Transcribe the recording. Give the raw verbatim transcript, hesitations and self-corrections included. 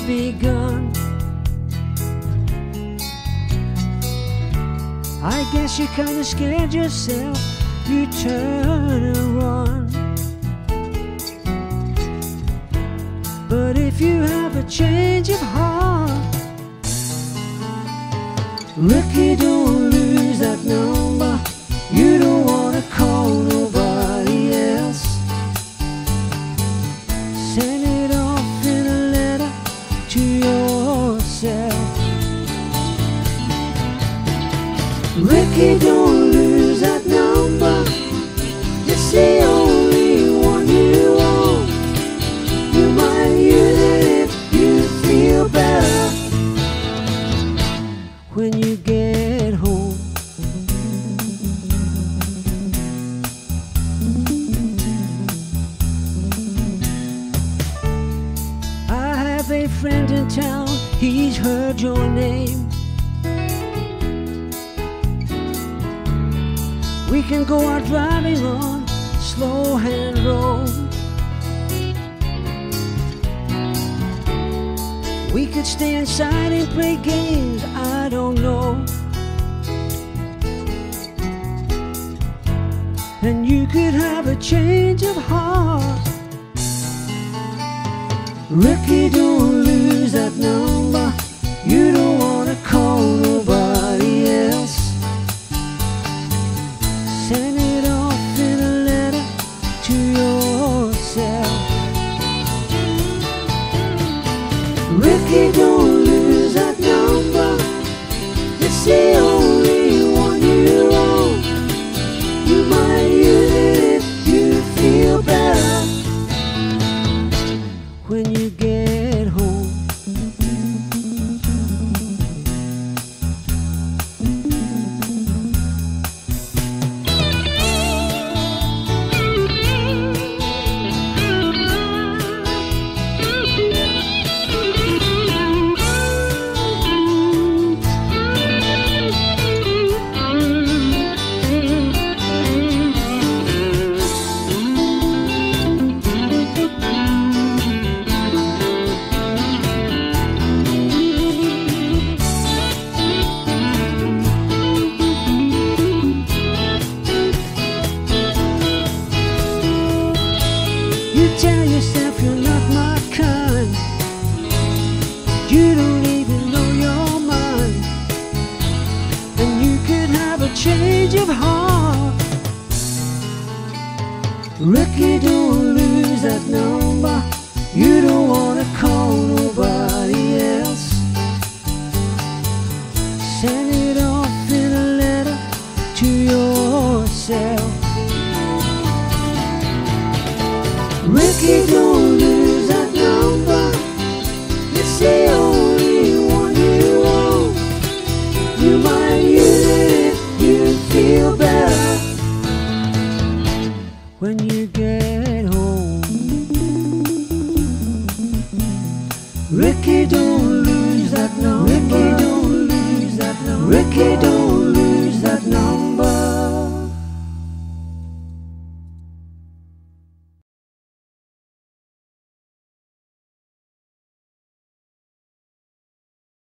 begun. I guess you kinda scared yourself, you turn and run. But if you have a change of heart, Rikki, don't lose that number. You don't wanna call nobody else. Send it off in a letter to yourself. Rikki, don't lose that number. It's the only one you want. You might use it if you feel better when you get home. I have a friend in town, he's heard your name. We can go out driving on slow hand road. We could stay inside and play games, I don't know. And you could have a change of heart. Rikki, don't lose that number. You don't wanna call nobody else. Send it off in a letter to yourself. Rikki, don't lose that number. It's the only one you want. You might use it if you feel better when you get home. You tell yourself you're not my kind. You don't even know your mind. And you could have a change of heart. Rikki, don't lose that number. You don't wanna call nobody else. Send it off in a letter to yourself. Rikki, don't